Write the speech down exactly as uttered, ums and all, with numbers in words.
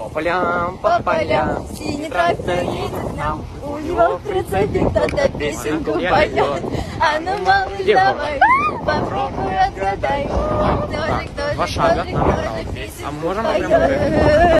По полям, по полям, синий трактор едет к нам. У него в прицепе кто-то песенку поет. А ну, малыш, давай, попробуй отгадай. Кто же, кто же, Два кто шага же, направо. кто же А песенку можем прямо поет.